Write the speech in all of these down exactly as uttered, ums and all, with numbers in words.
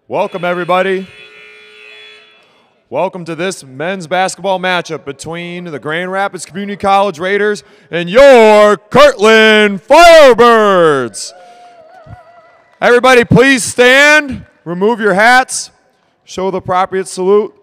Welcome, everybody. Welcome to this men's basketball matchup between the Grand Rapids Community College Raiders and your Kirtland Firebirds. Everybody, please stand, remove your hats, show the appropriate salute.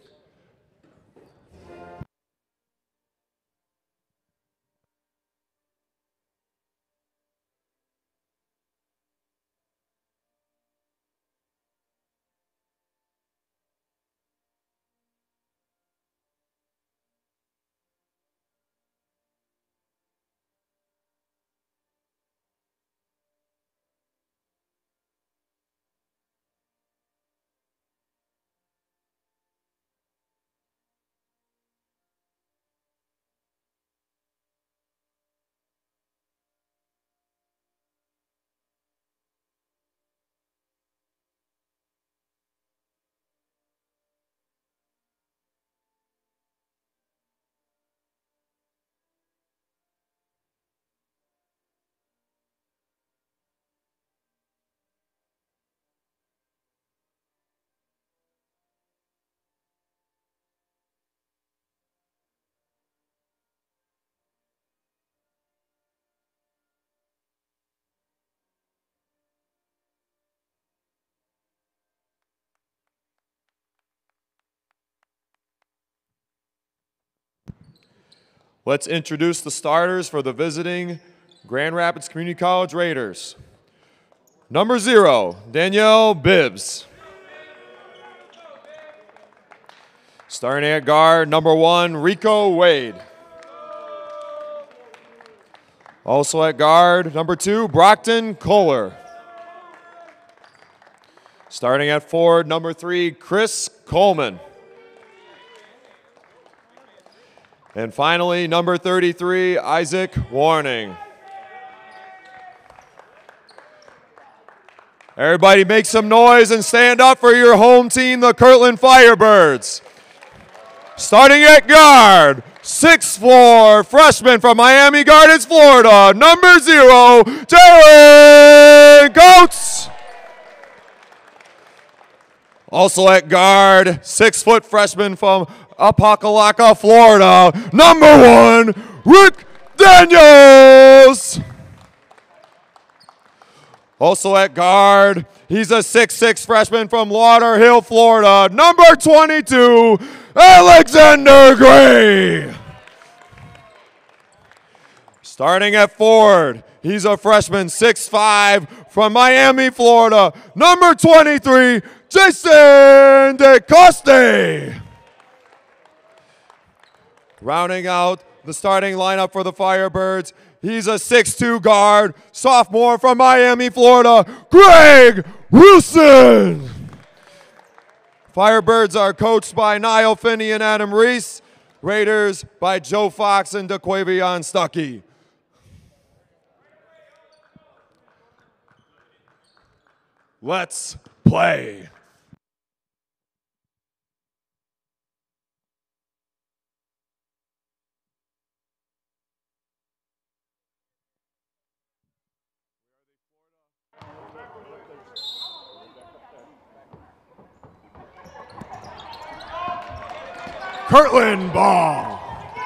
Let's introduce the starters for the visiting Grand Rapids Community College Raiders. Number zero, Danielle Bibbs. Starting at guard, number one, Rico Wade. Also at guard, number two, Brockton Kohler. Starting at forward, number three, Chris Coleman. And finally, number thirty-three, Isaac Warning. Everybody make some noise and stand up for your home team, the Kirtland Firebirds. Starting at guard, six foot four freshman from Miami Gardens, Florida, number zero, Jalen Coates. Also at guard, six foot freshman from Apocalaka, Florida, number one, Rick Daniels. Also at guard, he's a six foot six freshman from Lauderhill, Florida, number twenty-two, Alexander Gray. Starting at forward, he's a freshman, six foot five from Miami, Florida, number twenty-three, Jason DeCoste. Rounding out the starting lineup for the Firebirds, he's a six foot two guard, sophomore from Miami, Florida, Greg Wilson. Firebirds are coached by Niall Finney and Adam Reese. Raiders by Joe Fox and DeQuavion Stuckey. Let's play. Kirtland ball.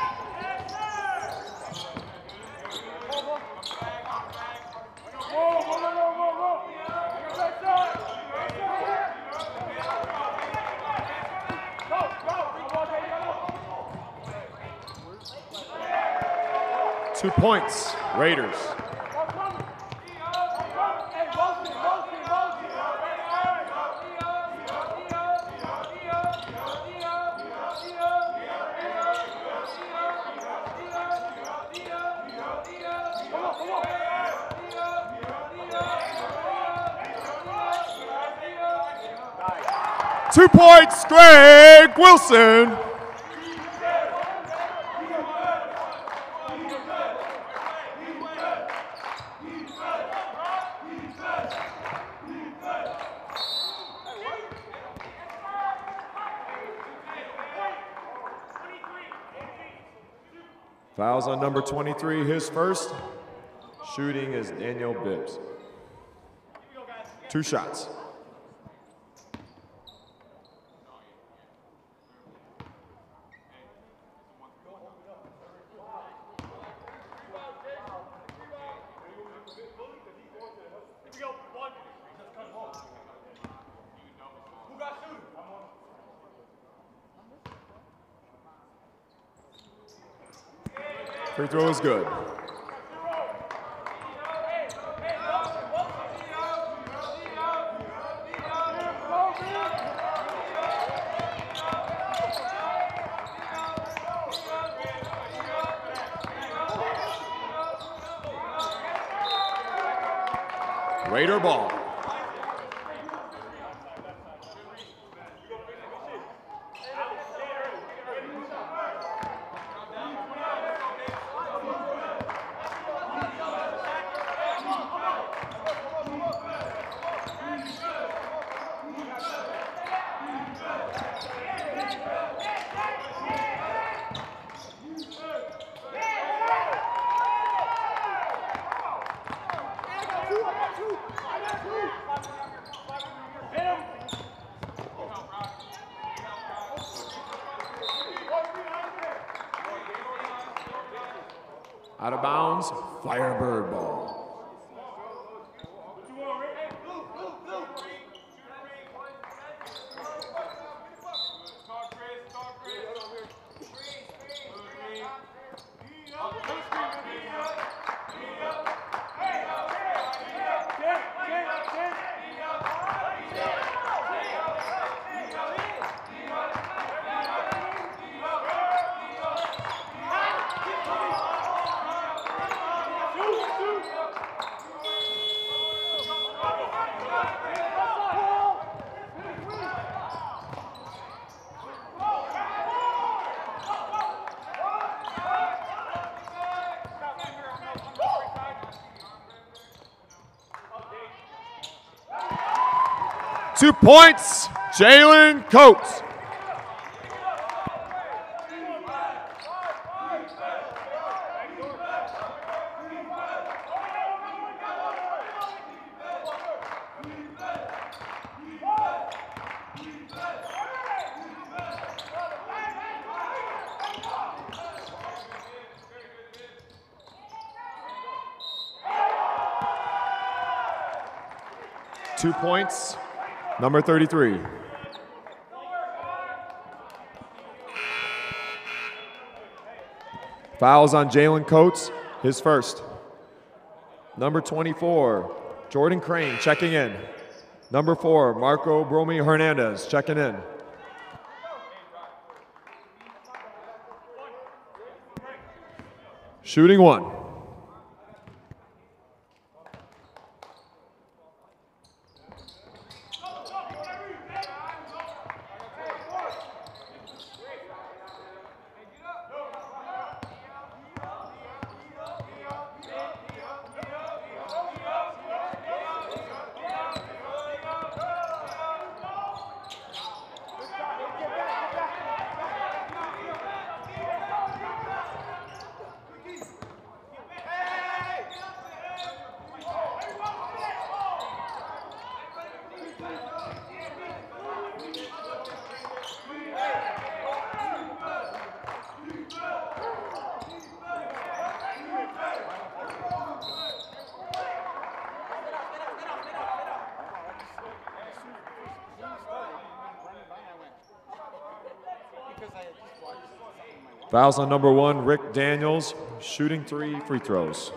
Two points, Raiders. Two points, Greg Wilson. Fouls on number twenty-three, his first. Shooting is Daniel Bibbs. Two shots. Free throw is good. Raider ball. Out of bounds, Firebird ball. Two points, Jalen Coates. Two points, number thirty-three. Fouls on Jalen Coates, his first. Number twenty-four, Jordan Crane checking in. Number four, Marco Bromi Hernandez checking in. Shooting one. Fouls on number one, Rick Daniels, shooting three free throws.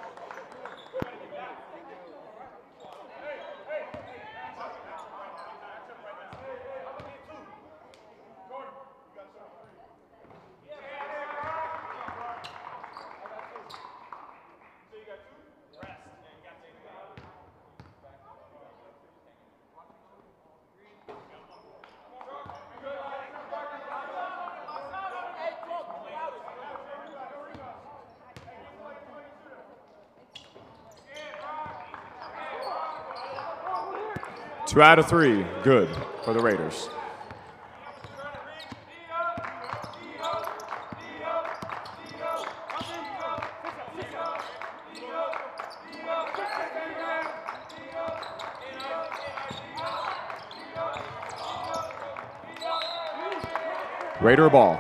Two out of three, good for the Raiders. Raider ball.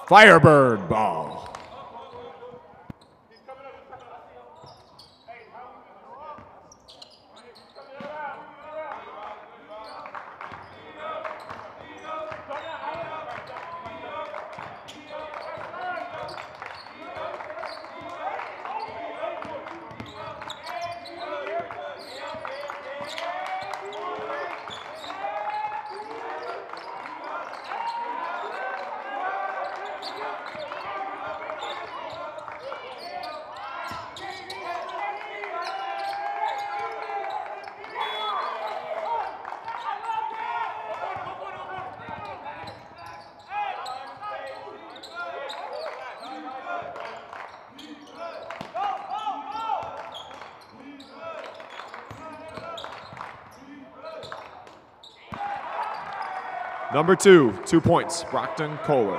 Firebird ball. Number two, two points, Brockton Kohler.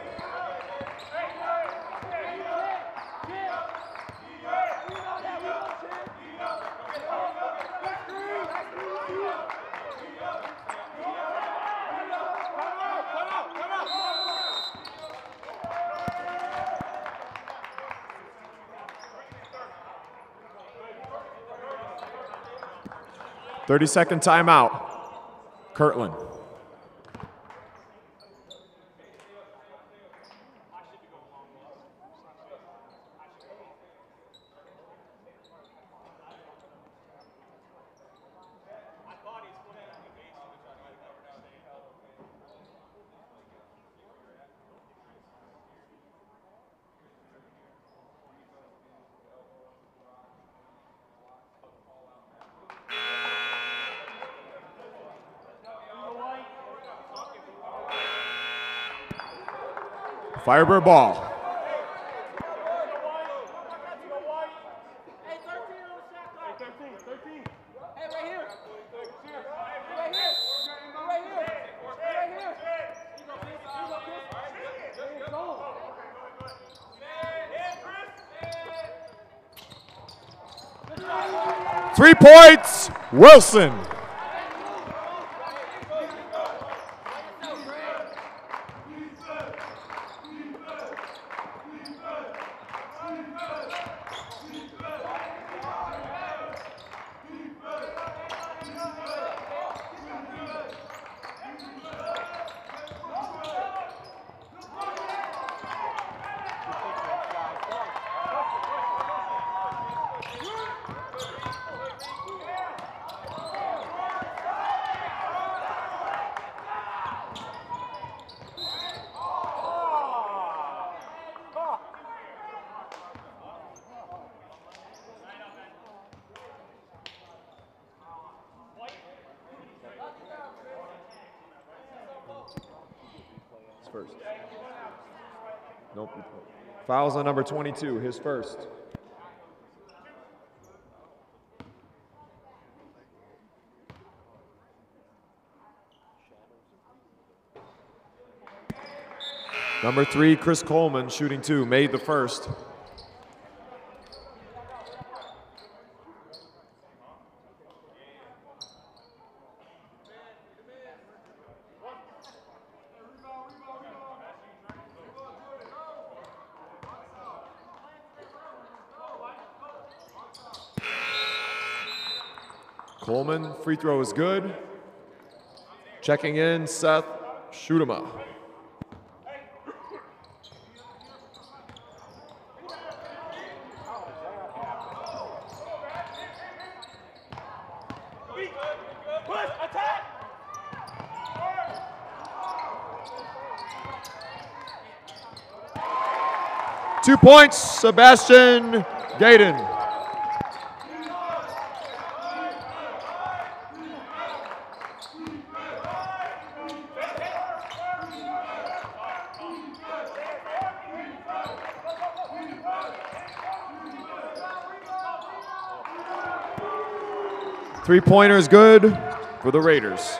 thirty second timeout, Kirtland. Firebird ball. Three points, Wilson. First. Nope. Fouls on number twenty-two, his first. Number three, Chris Coleman, shooting two, made the first. Coleman, free throw is good. Checking in, Seth Schutema. Two points, Sebastian Gaydon. Three-pointer is good for the Raiders.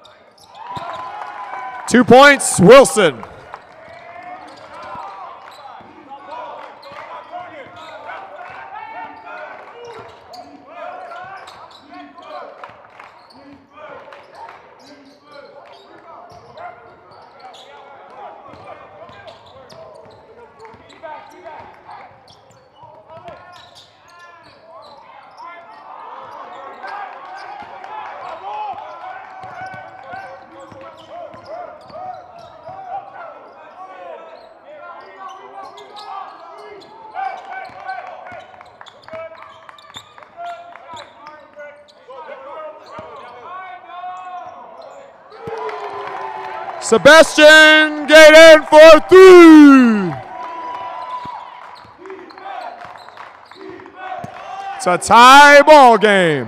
Two points, Wilson. Sebastian get in for three. It's a tie ball game.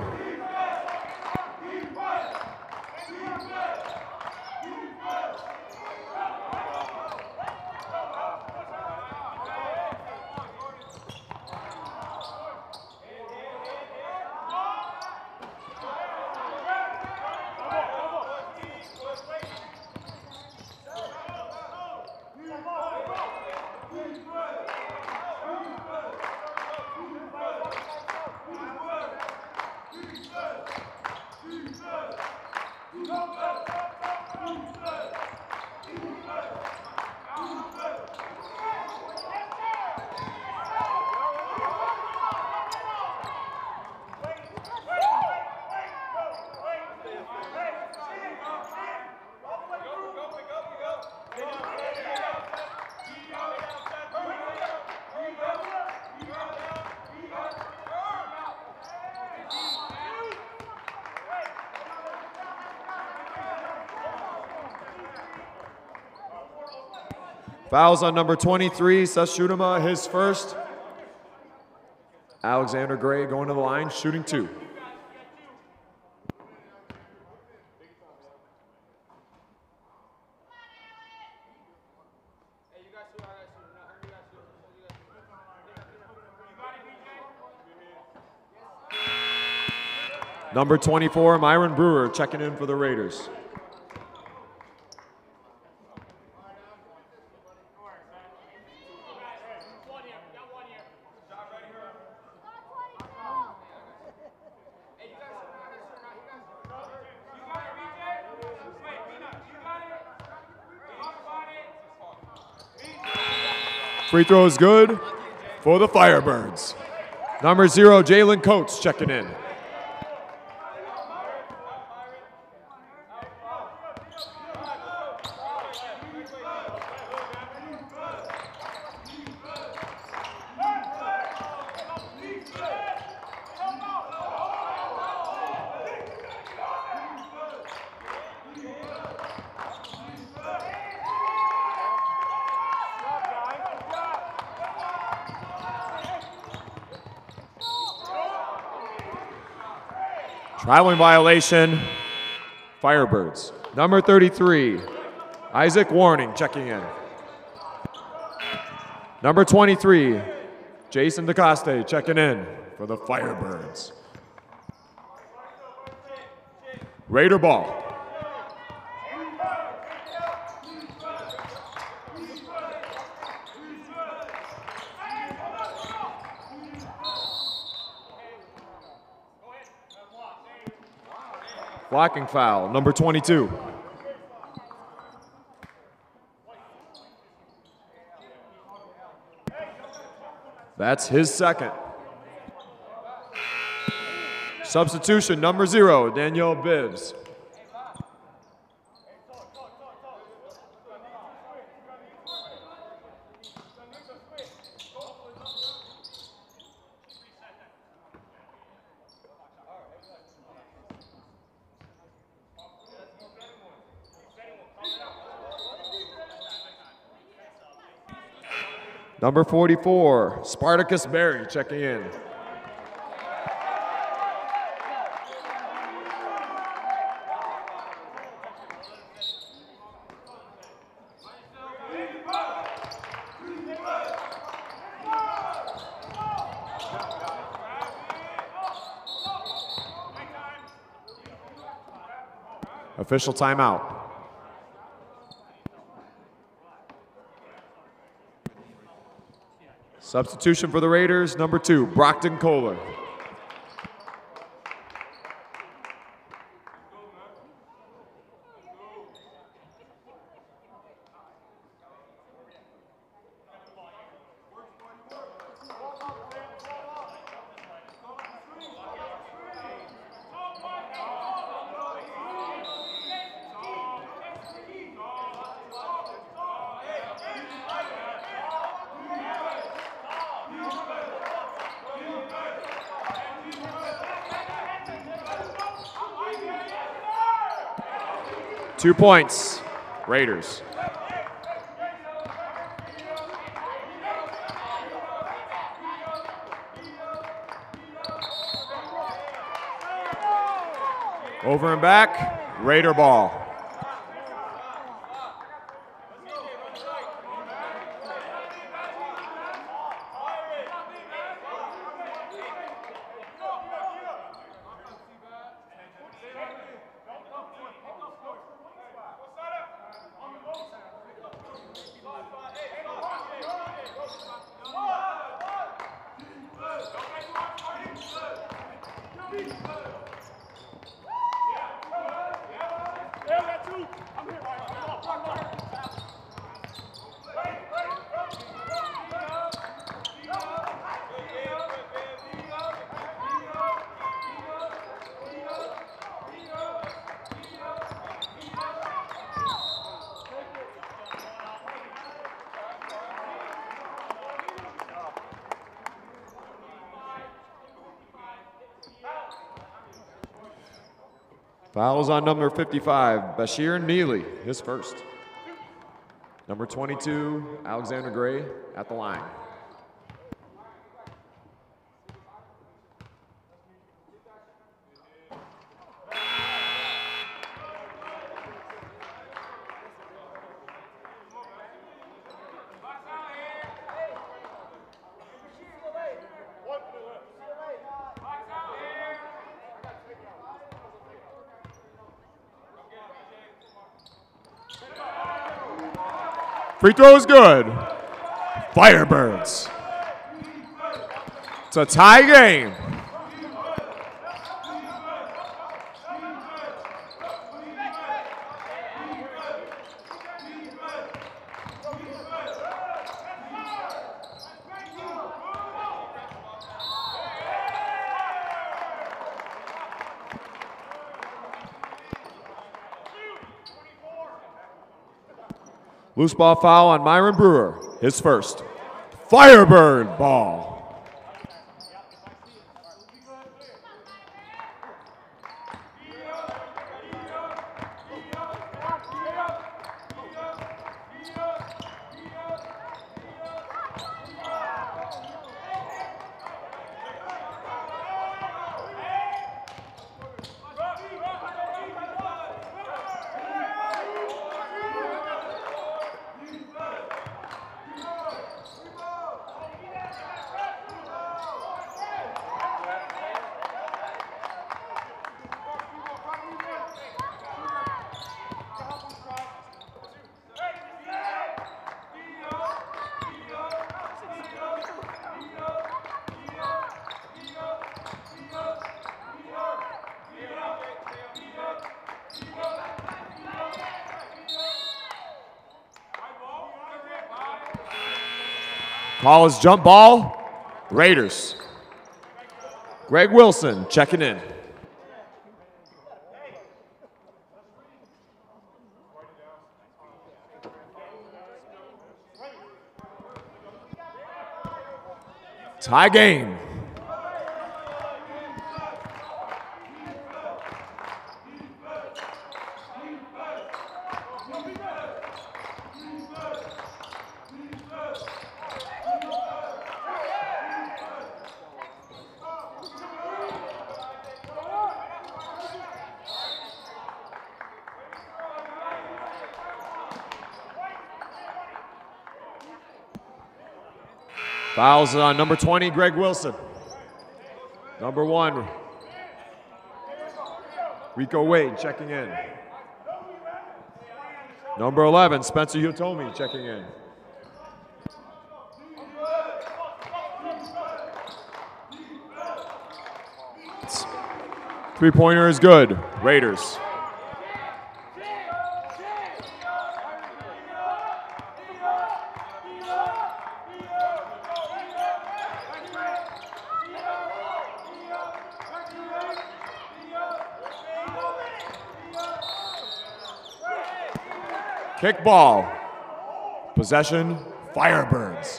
Fouls on number twenty-three, Seth Schutema, his first. Alexander Gray going to the line, shooting two. Number twenty-four, Myron Brewer, checking in for the Raiders. Free throw is good for the Firebirds. Number zero, Jalen Coates checking in. Traveling violation, Firebirds. Number thirty-three, Isaac Warning checking in. Number twenty-three, Jason DeCoste checking in for the Firebirds. Raider ball. Blocking foul, number twenty-two. That's his second. Substitution, number zero, Danielle Bibbs. Number forty-four, Spartacus Berry checking in. Official timeout. Substitution for the Raiders, number two, Brockton Kohler. Two points Raiders. Over and back, Raider ball. Fouls on number fifty-five, Bashir Neely, his first. Number twenty-two, Alexander Gray at the line. Free throw is good. Firebirds. It's a tie game. Loose ball foul on Myron Brewer, his first. Firebird ball. Call is jump ball, Raiders. Greg Wilson checking in. Tie game. Fouls on number twenty, Greg Wilson. Number one, Rico Wade checking in. Number eleven, Spencer Utomi checking in. Three-pointer is good, Raiders. Kick ball. Possession, Firebirds.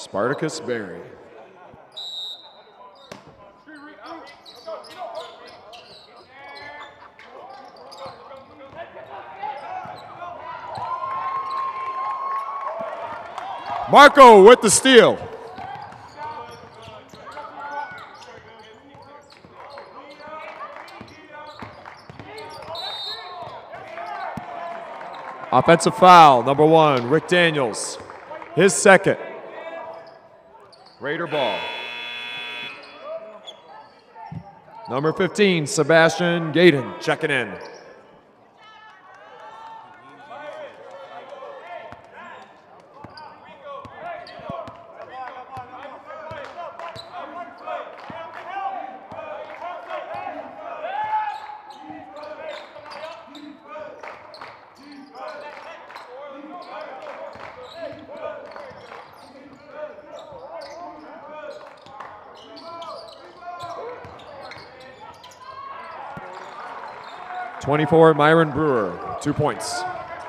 Spartacus Berry. Marco with the steal. Offensive foul, number one, Rick Daniels. His second. Raider ball. Number fifteen, Sebastian Gaydon, checking in. twenty-four, Myron Brewer, two points.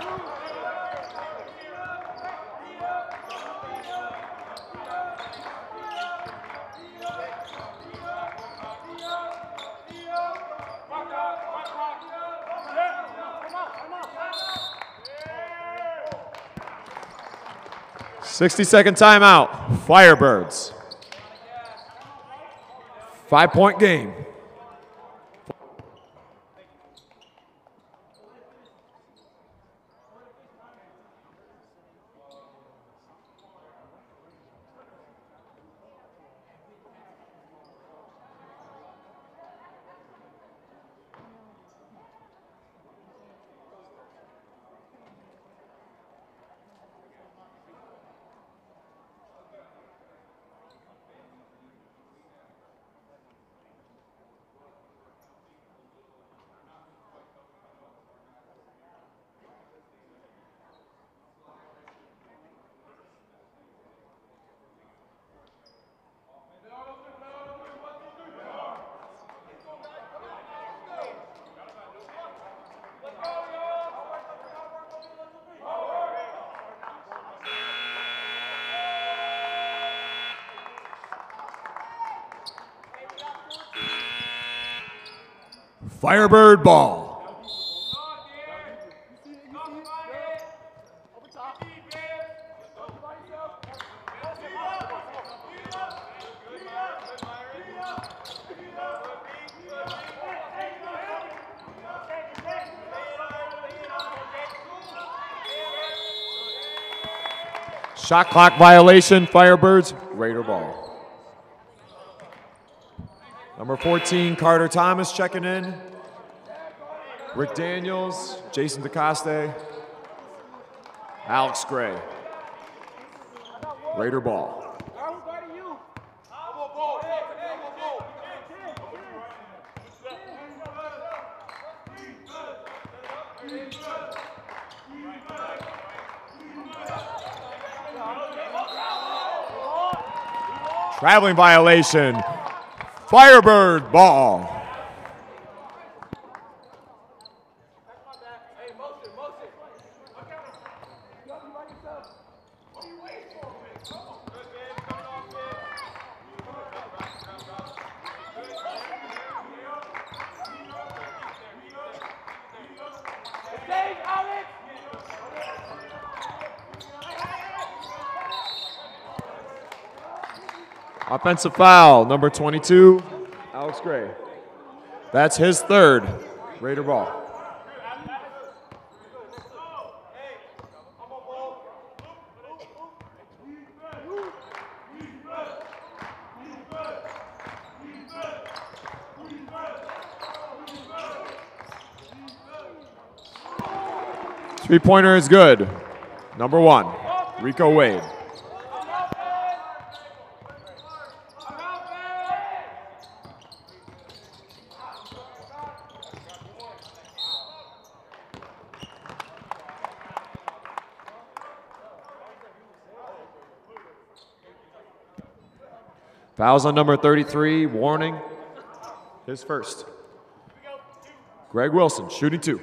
sixty second timeout, Firebirds. Five point game. Firebird ball. Shot clock violation, Firebirds, Raider ball. Number fourteen, Carter Thomas checking in. Rick Daniels, Jason DeCoste, Alex Gray. Raider ball. Traveling violation, Firebird ball. Offensive foul, number twenty-two, Alex Gray. That's his third. Raider ball. Three-pointer is good. Number one, Rico Wade. Fouls on number thirty-three, warning, his first. Greg Wilson, shooting two.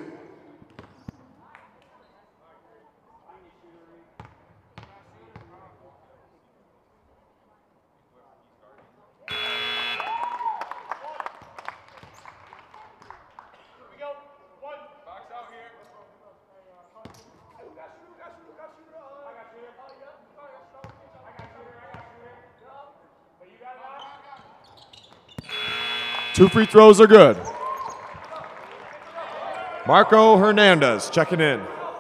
Two free throws are good. Marco Hernandez checking in.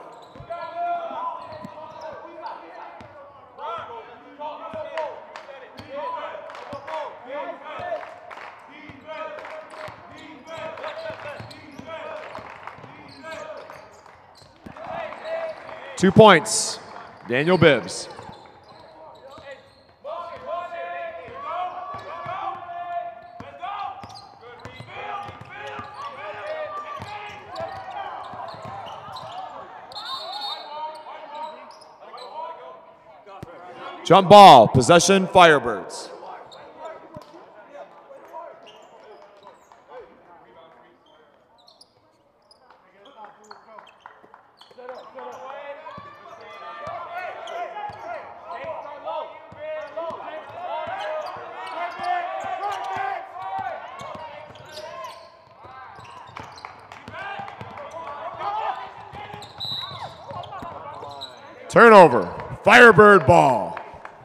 Two points, Daniel Bibbs. Jump ball, possession, Firebirds. Turnover, Firebird ball.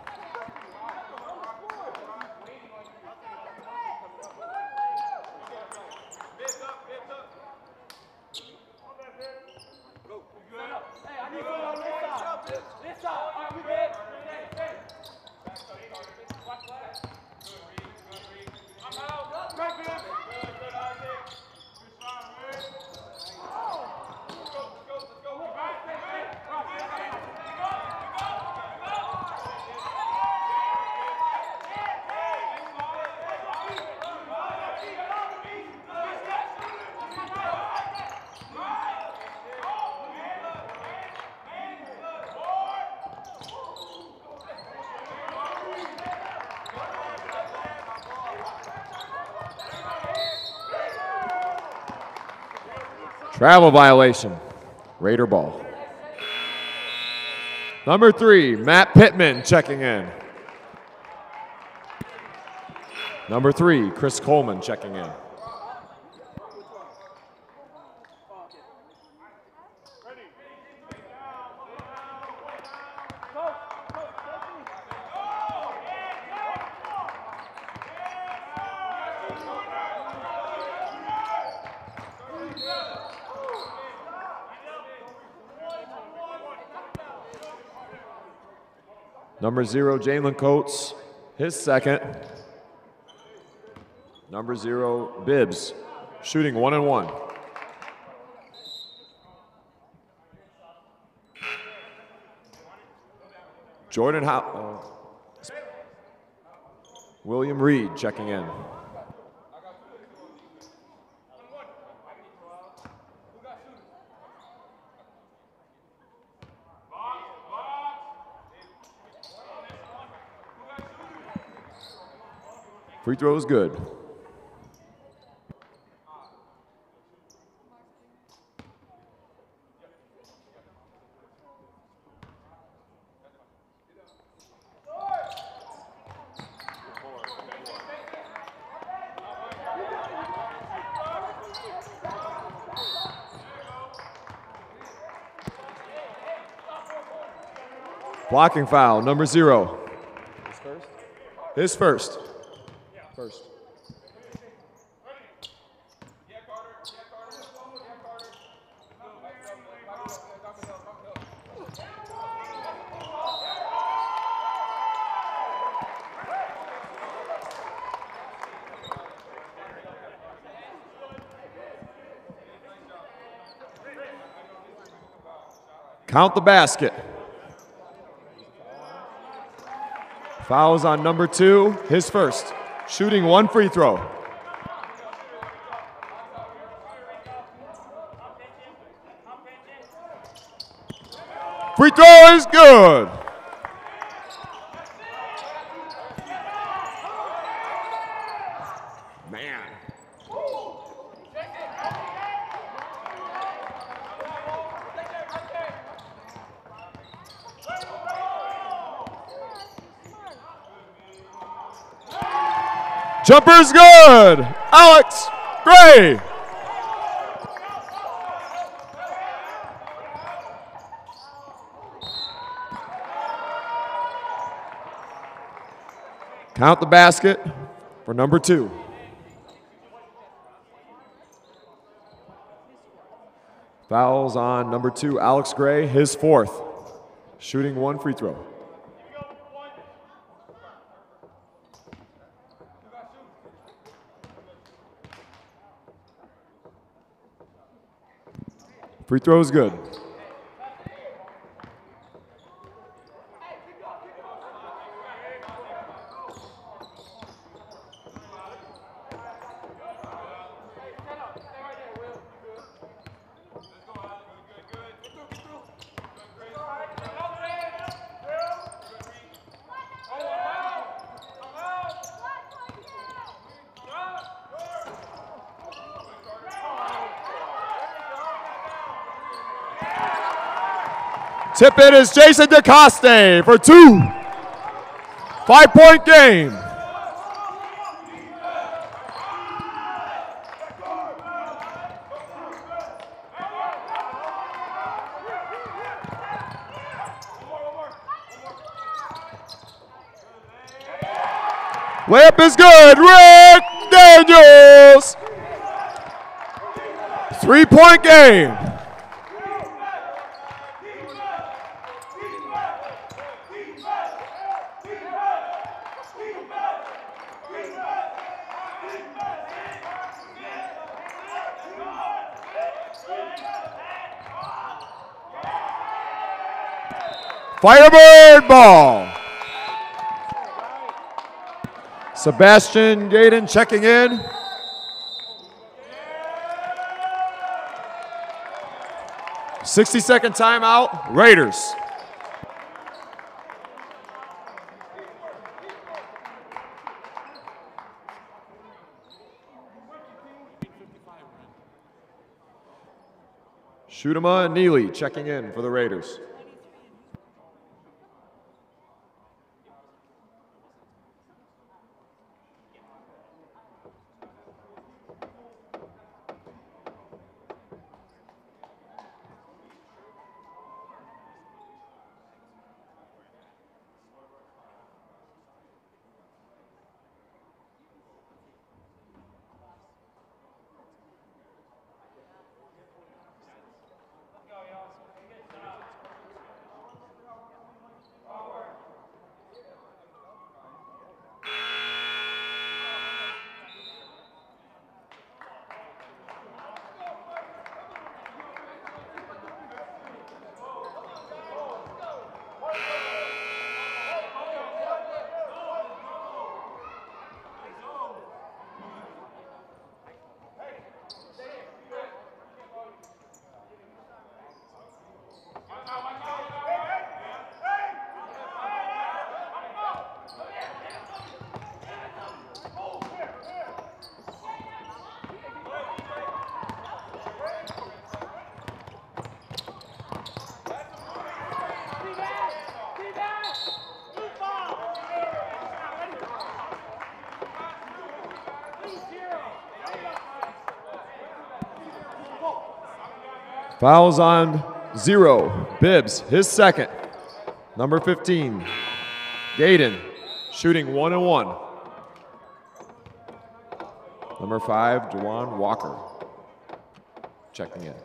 Travel violation, Raider ball. Number three, Matt Pittman checking in. Number three, Chris Coleman checking in. Number zero, Jalen Coates, his second. Number zero, Bibbs, shooting one and one. Jordan How, uh, William Reed checking in. Free throw is good. Blocking foul, number zero. His first? His first. First. Count the basket. Fouls on number two, his first. Shooting one free throw. Free throw is good. Man. Jumper's good. Alex Gray. Count the basket for number two. Fouls on number two, Alex Gray, his fourth. Shooting one free throw. Free throw is good. Tip it is Jason DeCoste for two. Five-point game. Layup is good. Rick Daniels. Three-point game. Firebird ball. Sebastian Gaden checking in. sixty second timeout, Raiders. Shootama and Neely checking in for the Raiders. Fouls on zero. Bibbs, his second. Number fifteen, Gaden, shooting one and one. Number five, Juwan Walker, checking in.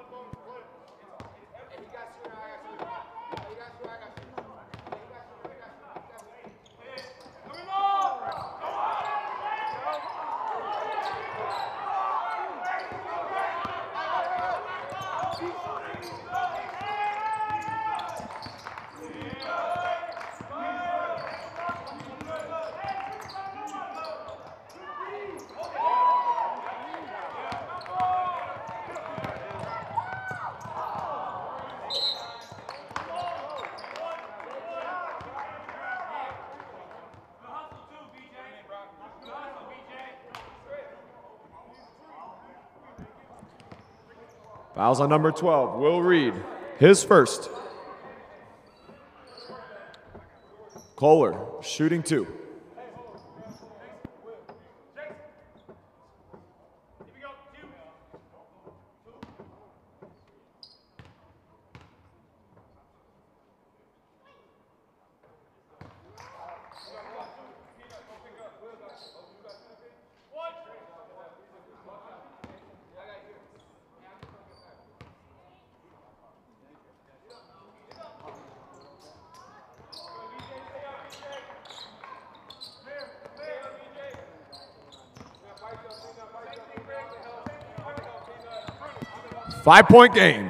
Fouls on number twelve, Will Reed, his first. Kohler, shooting two. Five-point game.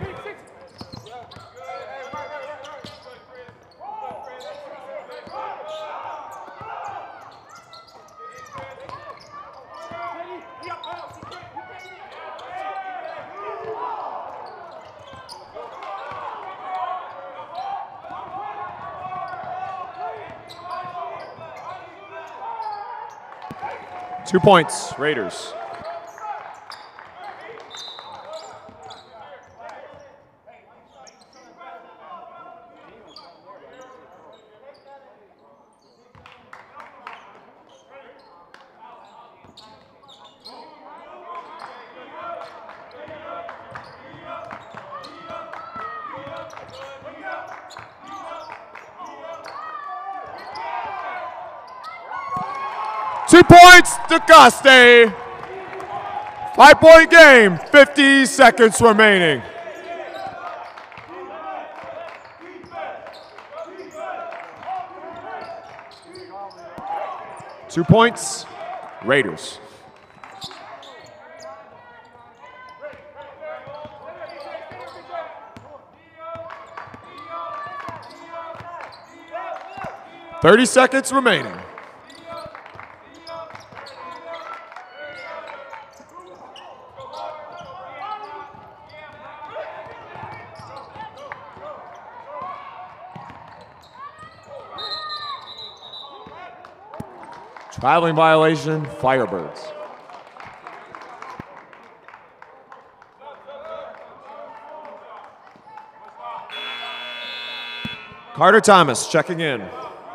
Two points, Raiders. Two points to Coste. Five-point game, fifty seconds remaining. Two points, Raiders. Thirty seconds remaining. Traveling violation, Firebirds. Carter Thomas checking in.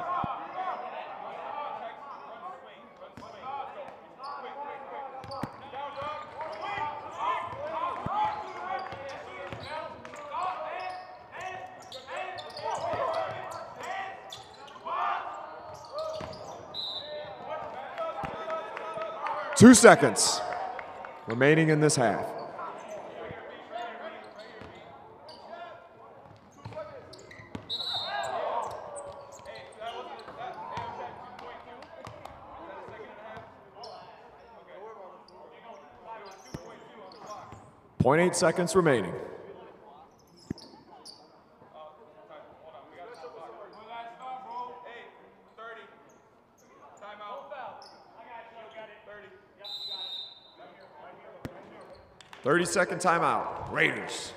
Two seconds remaining in this half. point eight seconds remaining. thirty second timeout, Raiders.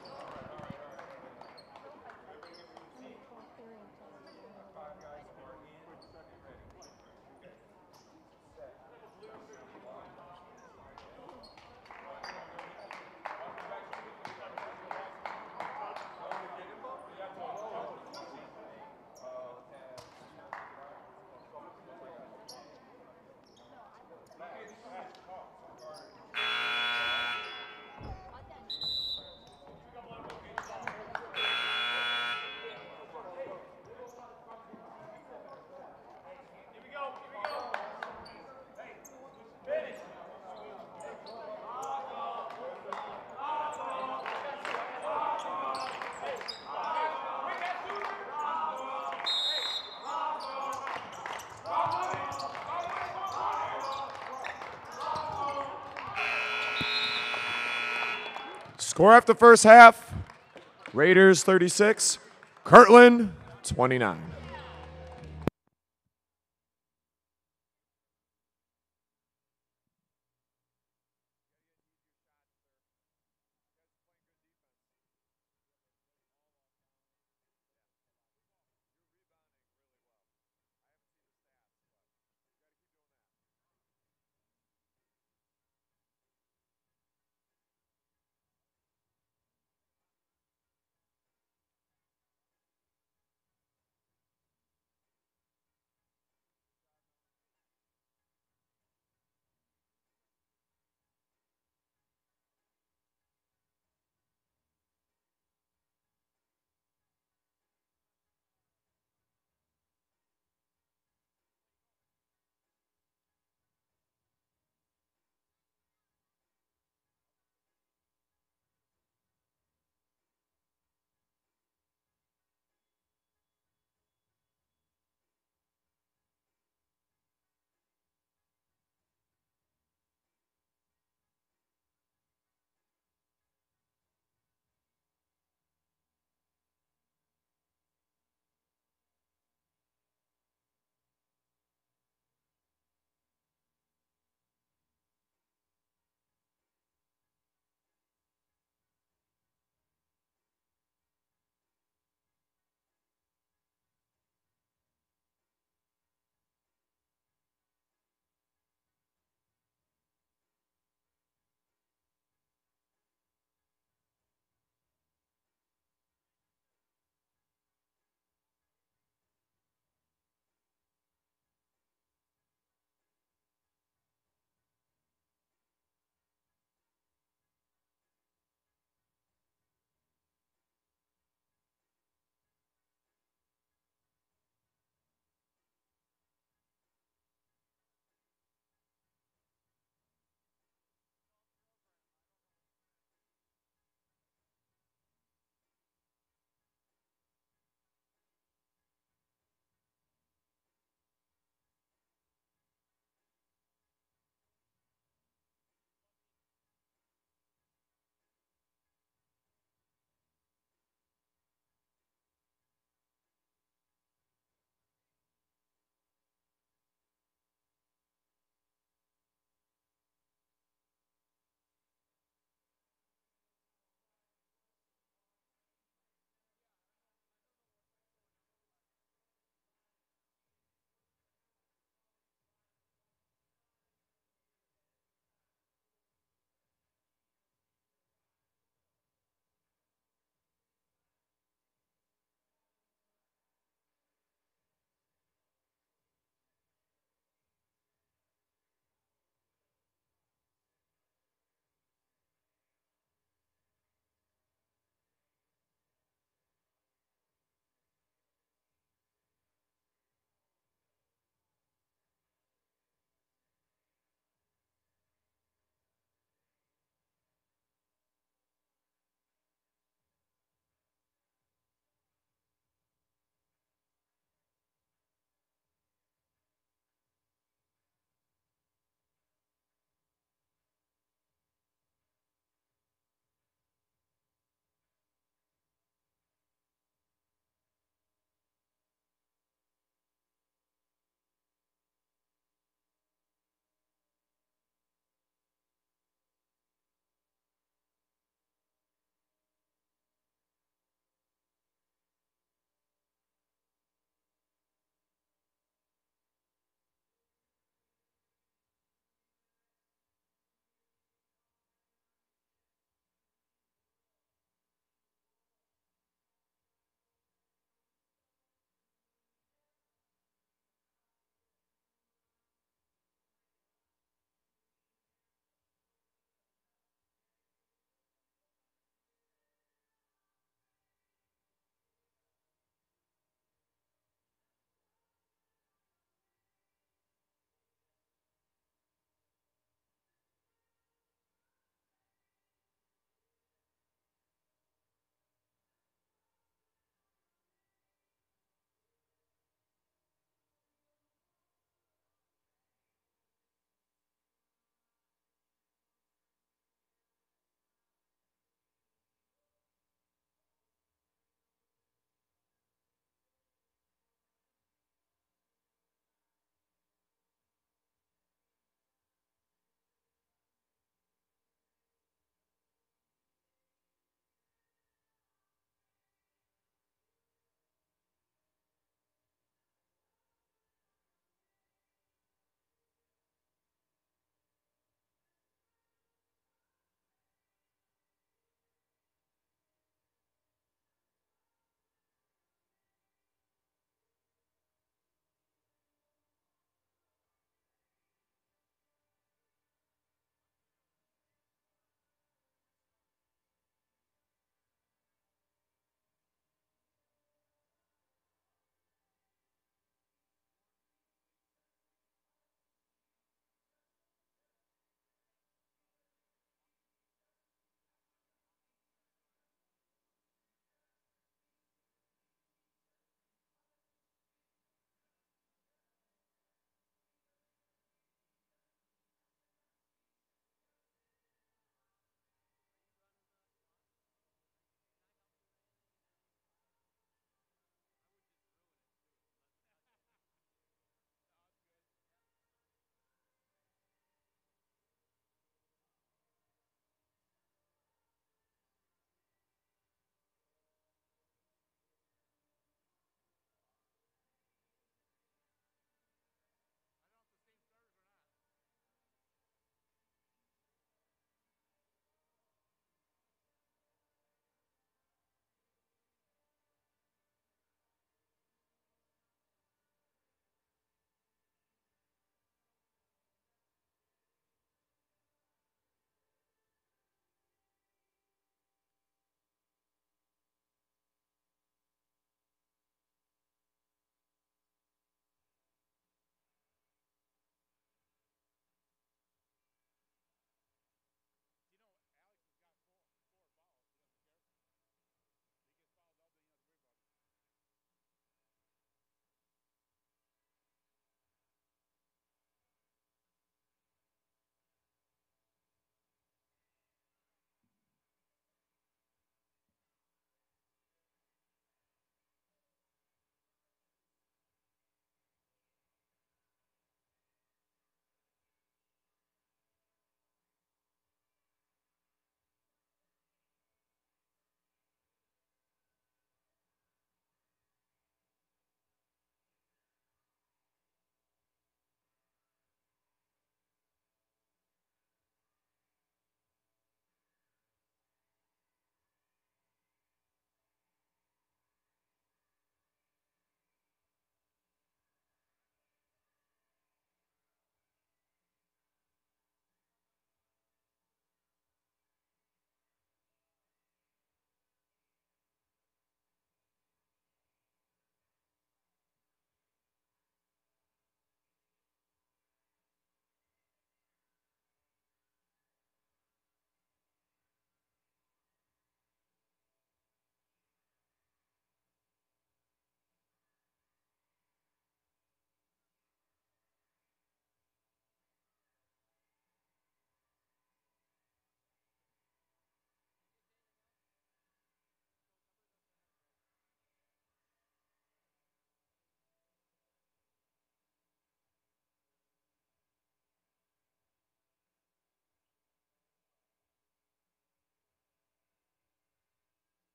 Score after first half, Raiders thirty-six, Kirtland twenty-nine.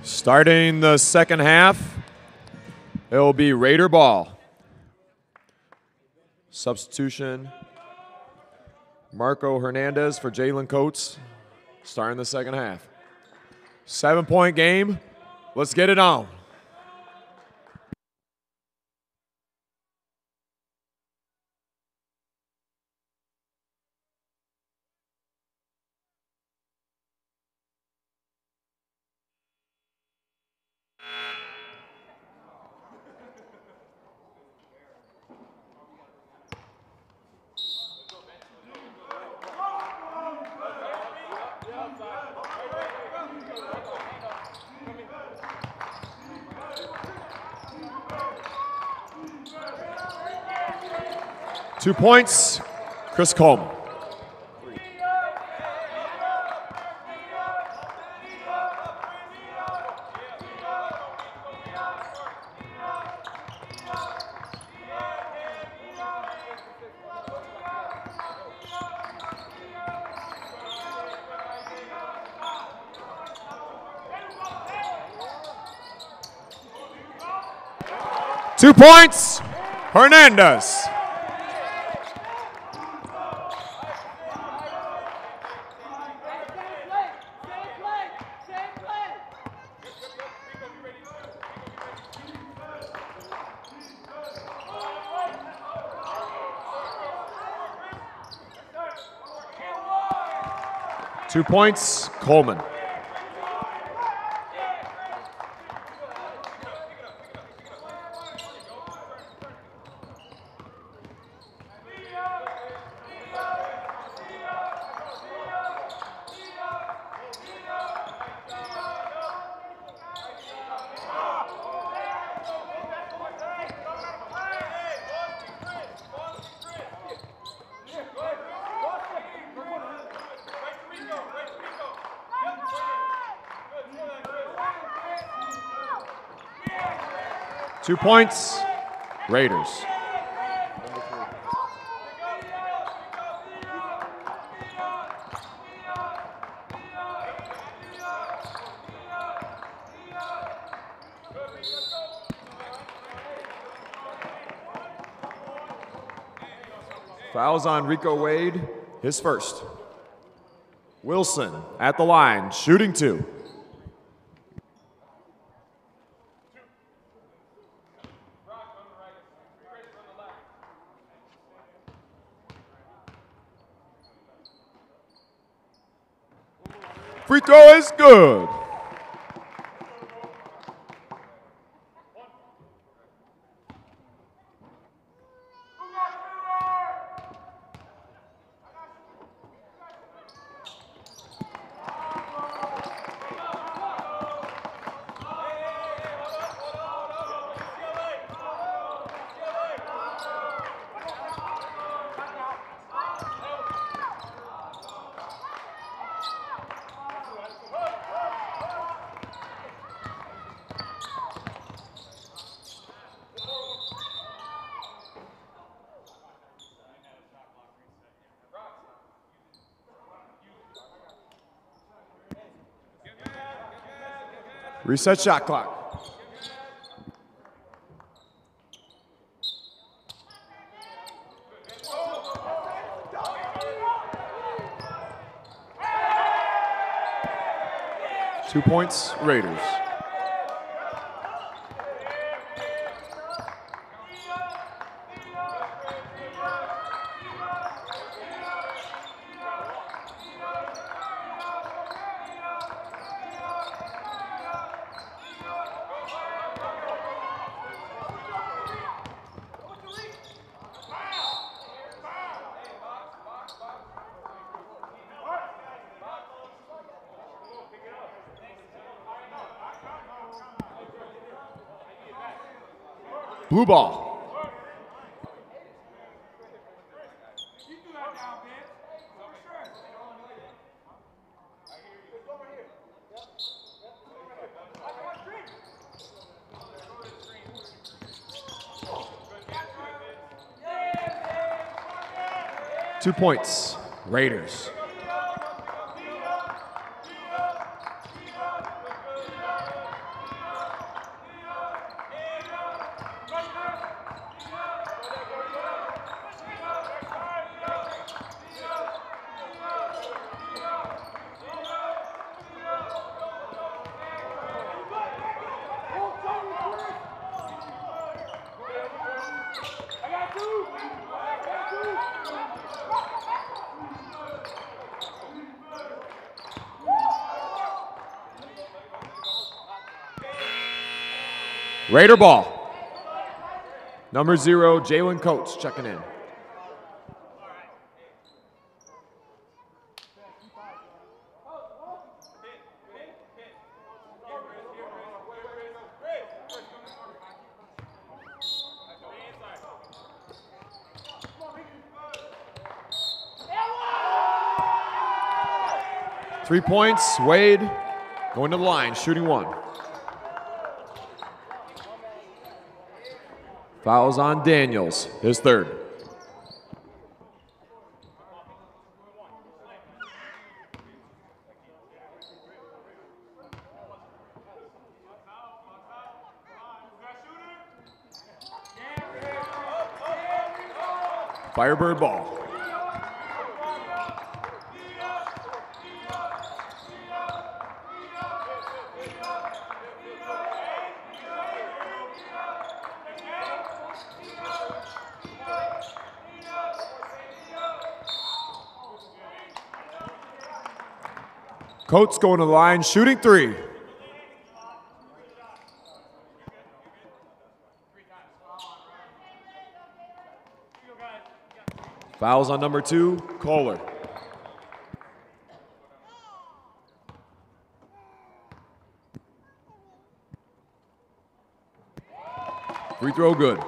Starting the second half, it will be Raider ball. Substitution, Marco Hernandez for Jalen Coates, starting the second half. Seven-point game. Let's get it on. Two points, Chris Coleman. Two points, Hernandez. Two points, Coleman. Two points, Raiders. Fouls on Rico Wade, his first. Wilson at the line, shooting two. Free throw is good. Reset shot clock. Two points, Raiders. Blue ball. Two points, Raiders. Raider ball. Number zero, Jalen Coates checking in. Three points, Wade going to the line, shooting one. Fouls on Daniels, his third. Firebird ball. Coates going to the line, shooting three. Fouls on number two, Kohler. Free throw good.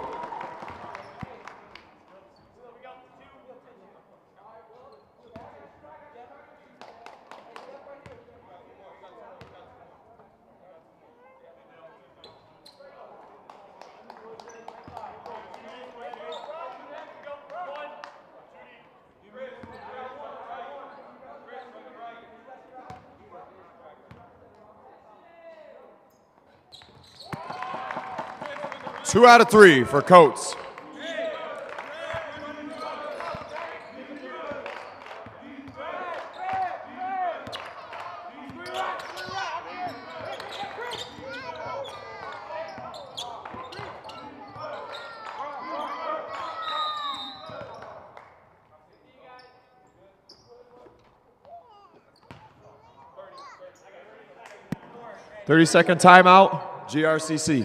Two out of three for Coates. thirty second timeout, G R C C.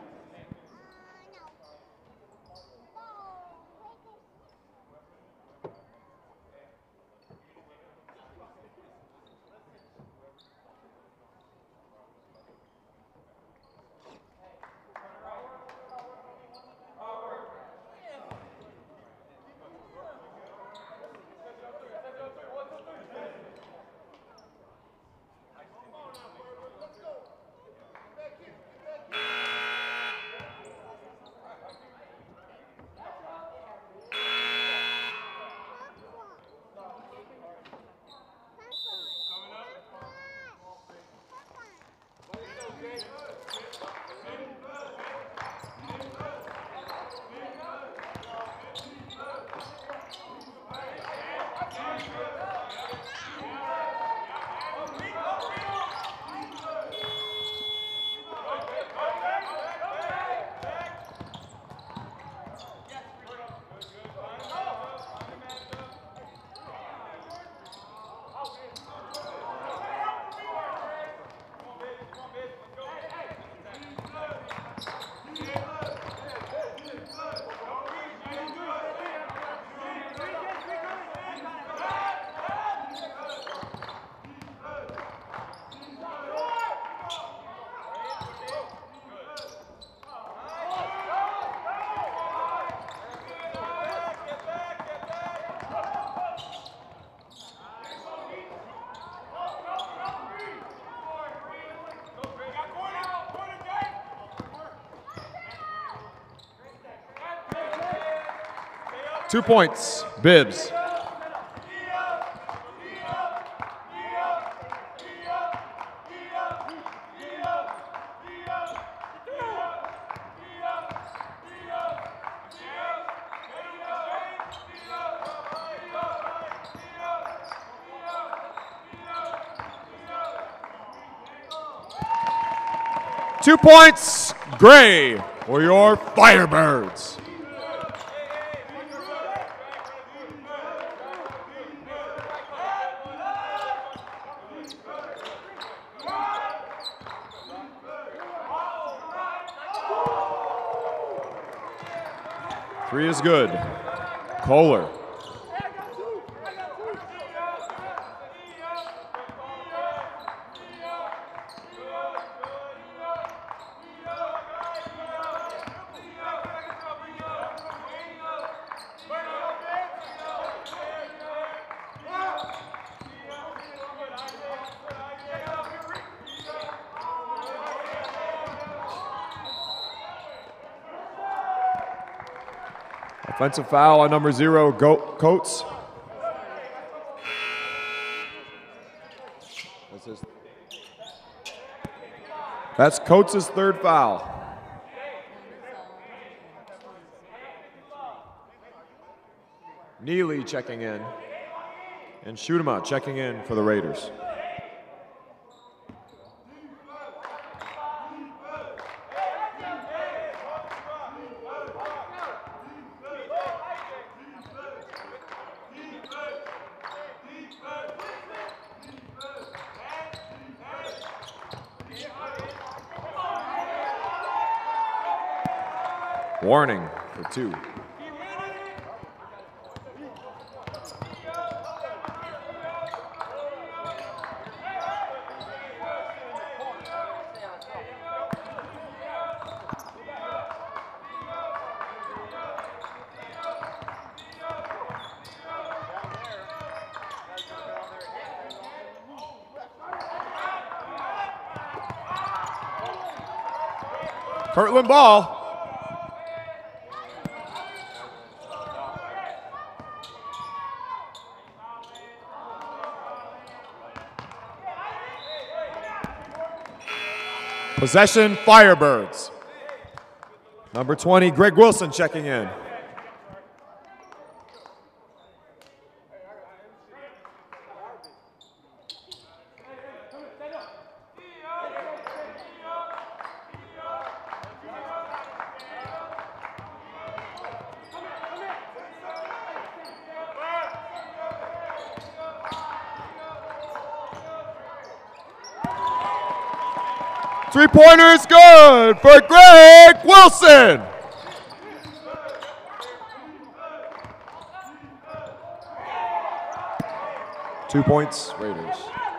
Two points, Bibbs. Two points, Gray, for your Firebirds. Three is good. Kohler. Offensive foul on number zero, Go Coates. That's, his. That's Coates' third foul. Neely checking in. And Shootema checking in for the Raiders. Warning for two. Kirtland ball. Possession, Firebirds. Number twenty, Greg Wilson checking in. Three-pointer is good for Greg Wilson. Two points, Raiders.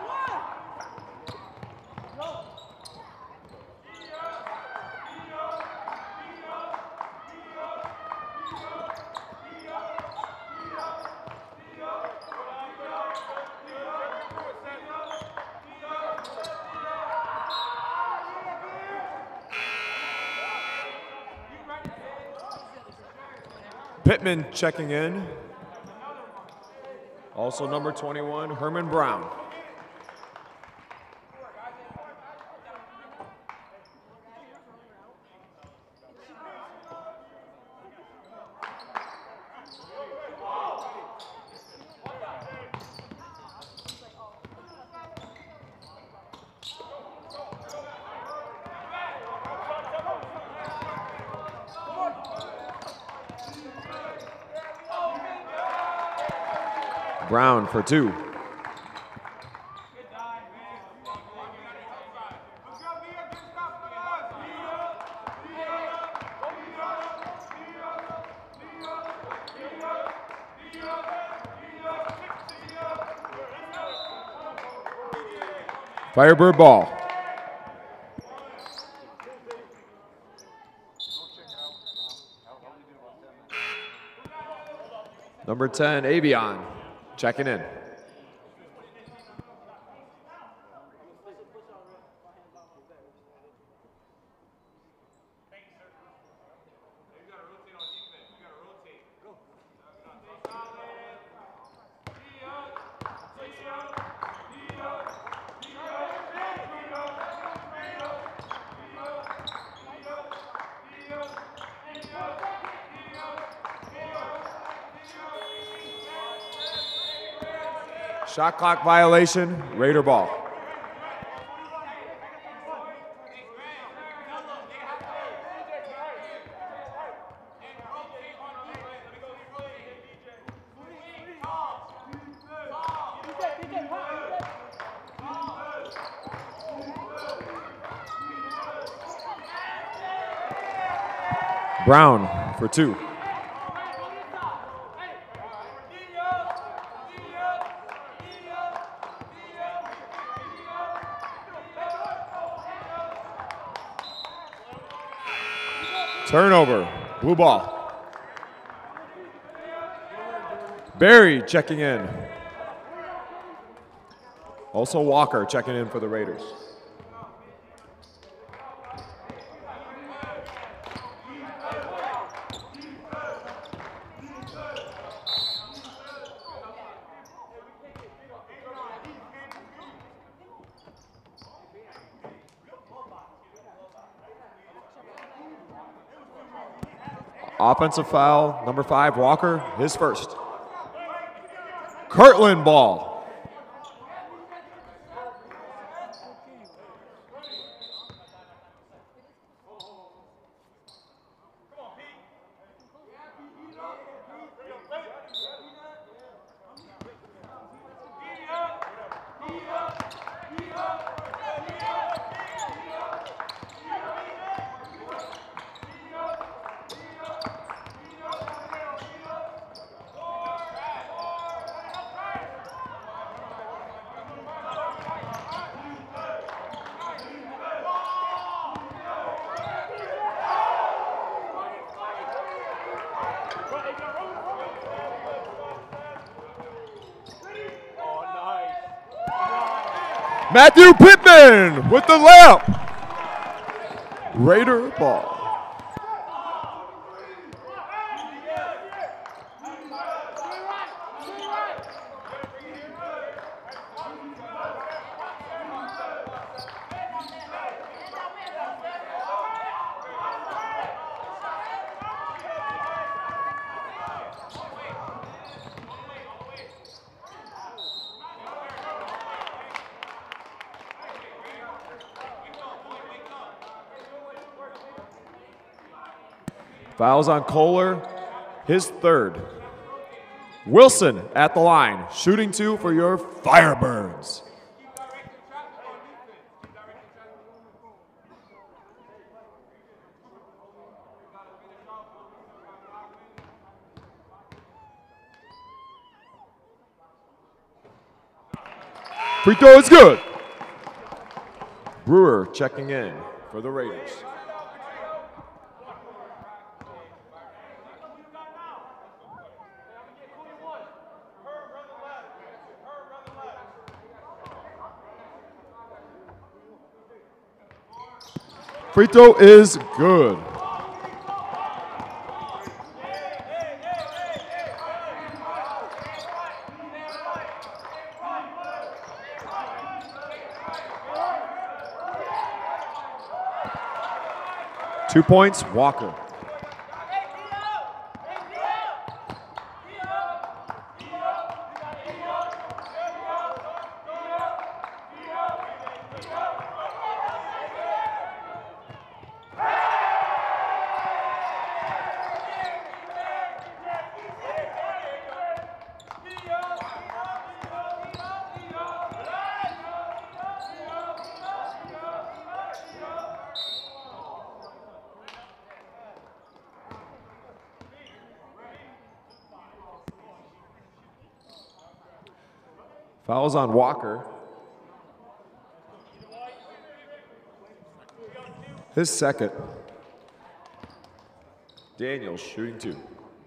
Pittman checking in. Also number twenty-one, Herman Brown. Brown for two. Firebird ball. Number ten, Avion. Checking in. Shot clock violation, Raider ball. Brown for two. Turnover, blue ball. Barry checking in. Also Walker checking in for the Raiders. Offensive foul, number five, Walker, his first. Kirtland ball. Matthew Pittman with the layup. Raider ball. Fouls on Kohler, his third. Wilson at the line, shooting two for your Firebirds. Free throw is good. Brewer checking in for the Raiders. Free throw is good. Two points, Walker. Fouls on Walker. His second. Daniels shooting two.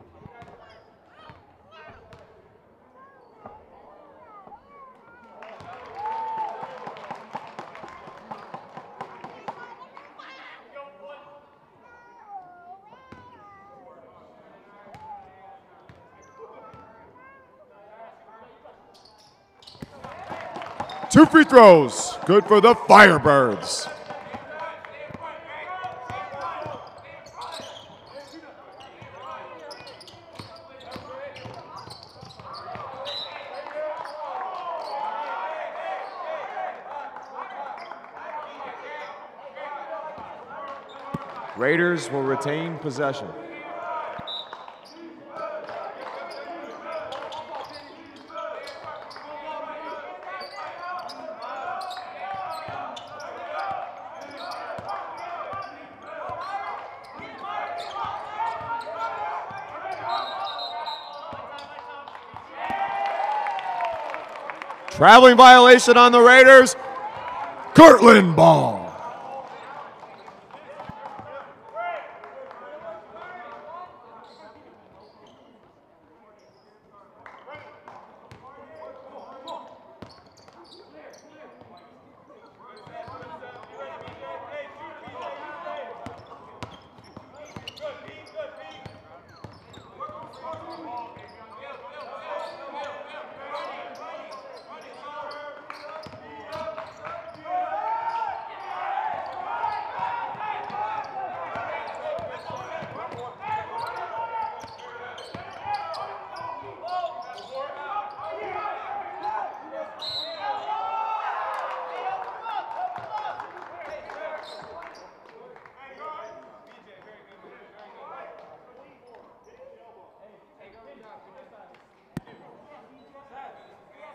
Two free throws, good for the Firebirds. Raiders will retain possession. Traveling violation on the Raiders. Kirtland ball.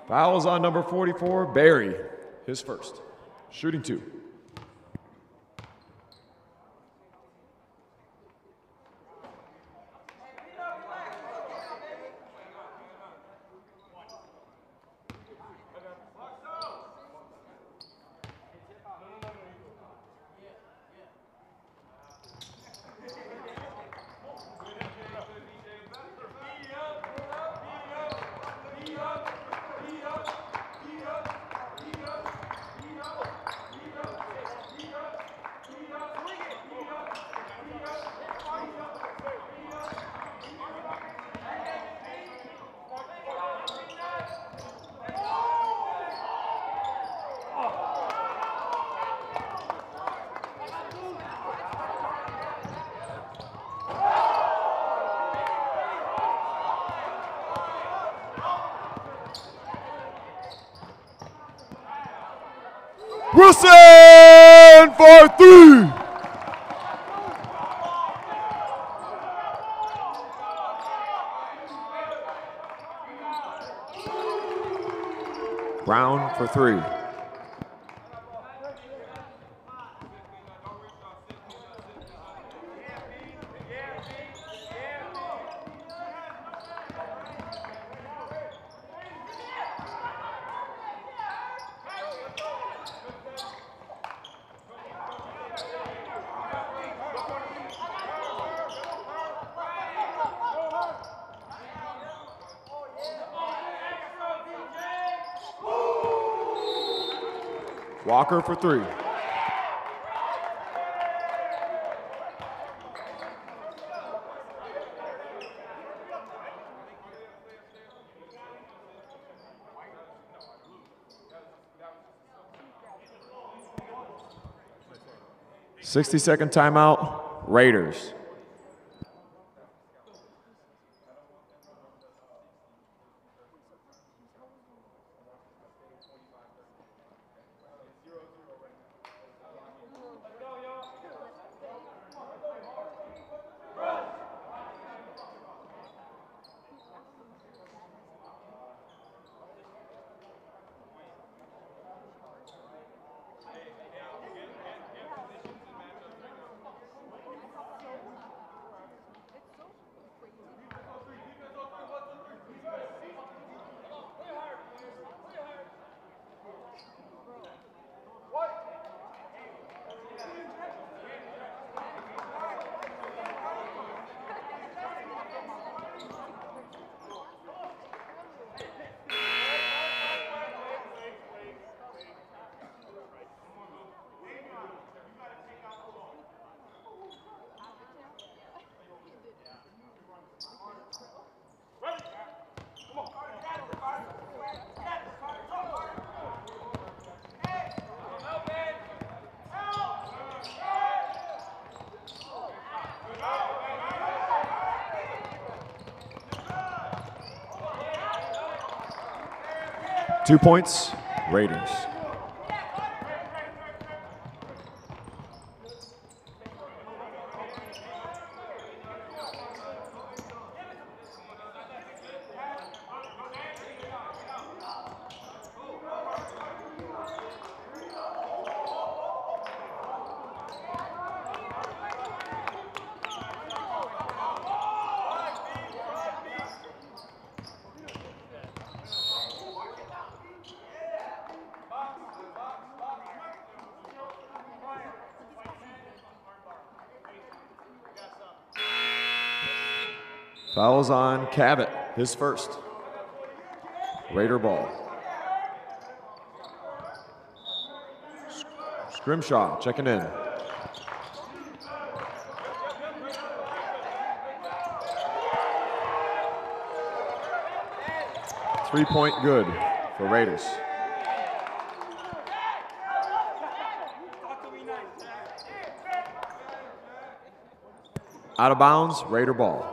Fouls on number forty-four, Barry, his first. Shooting two. Wilson for three. Brown for three. Walker for three. sixty second timeout, Raiders. Two points, Raiders. Fouls on Cabot, his first. Raider ball. Scrimshaw checking in. Three point good for Raiders. Out of bounds, Raider ball.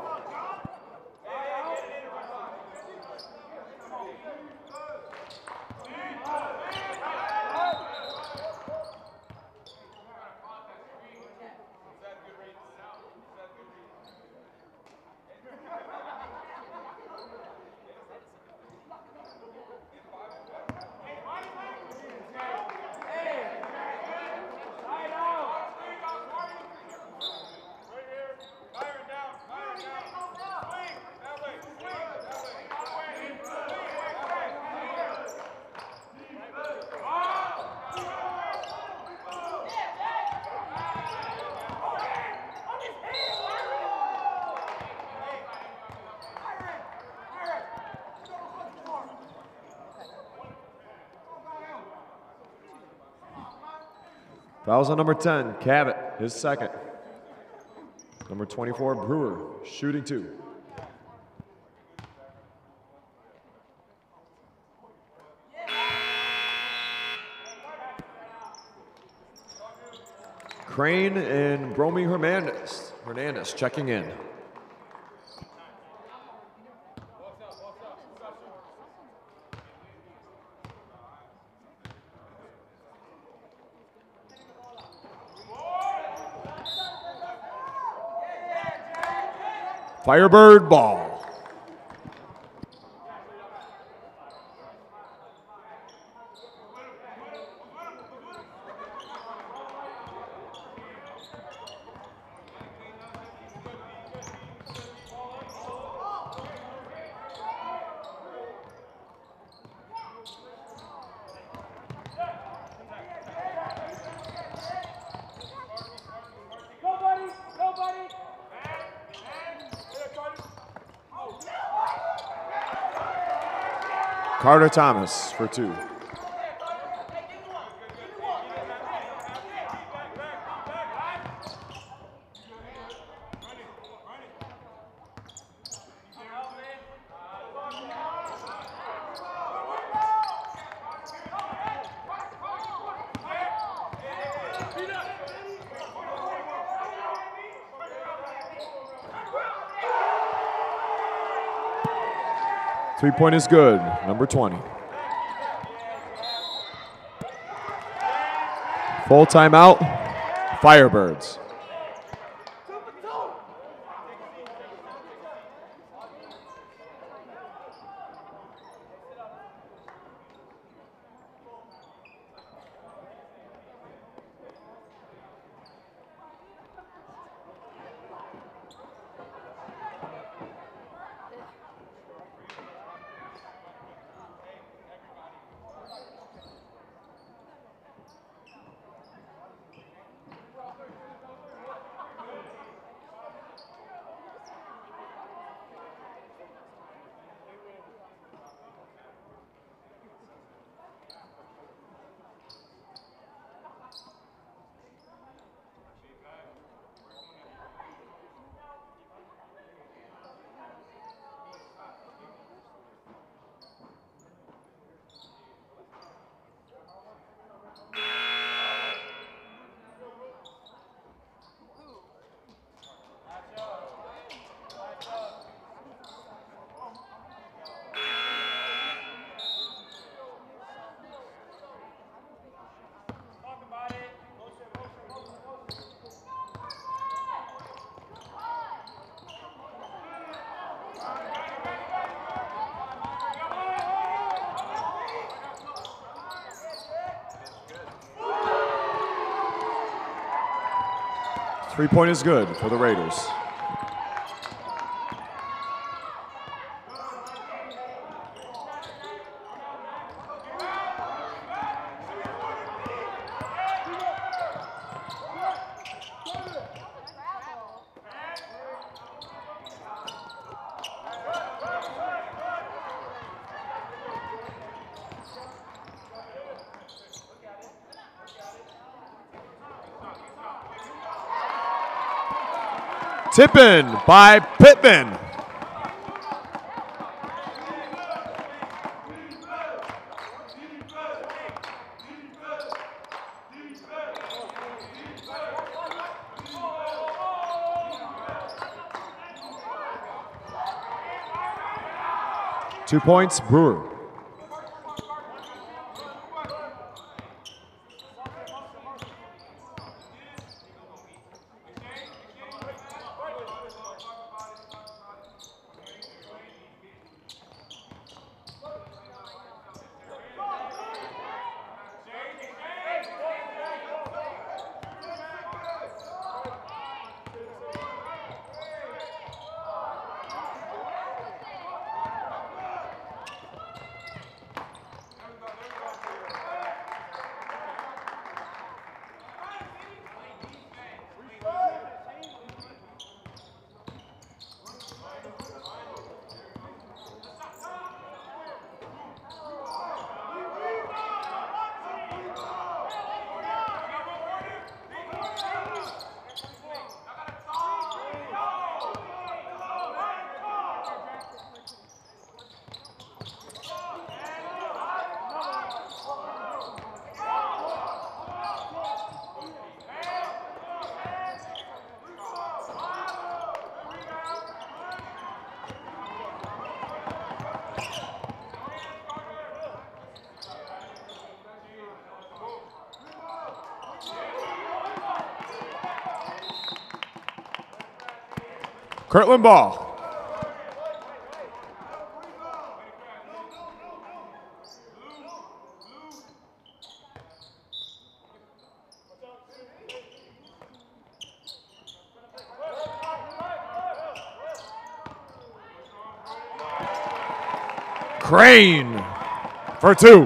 Fouls on number ten, Cabot, his second. Number twenty-four, Brewer, shooting two. Crane and Bromy Hernandez. Hernandez checking in. Firebird ball. Carter Thomas for two. Three-point is good, number twenty. Full timeout, Firebirds. Three-point is good for the Raiders. Tip-in by Pittman. Two points, Brewer. Kirtland ball. Crane for two.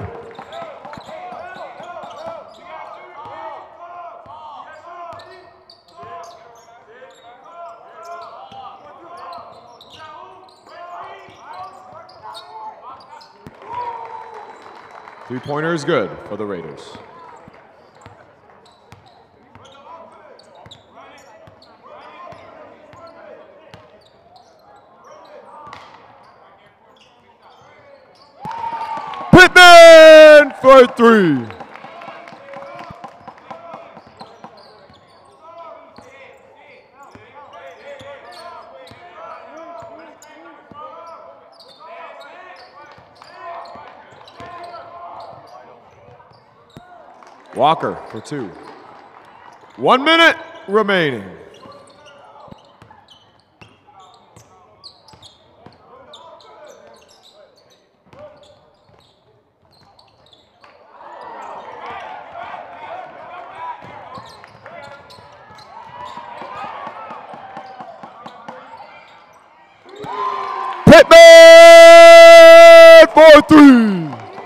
Three-pointer is good for the Raiders. Pittman for three. Walker for two. One minute remaining. Pittman for three.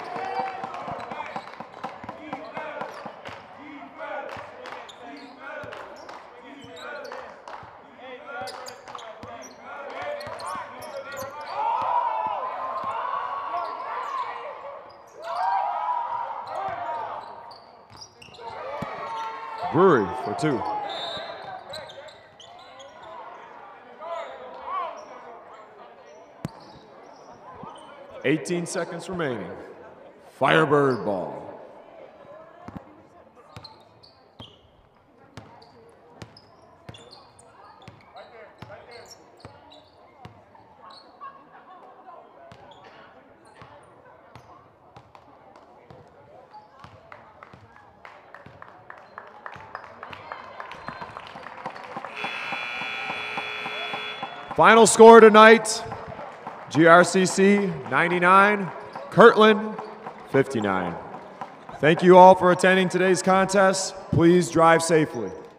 Brewery for two. eighteen seconds remaining. Firebird ball. Final score tonight, G R C C ninety-nine, Kirtland fifty-nine. Thank you all for attending today's contest. Please drive safely.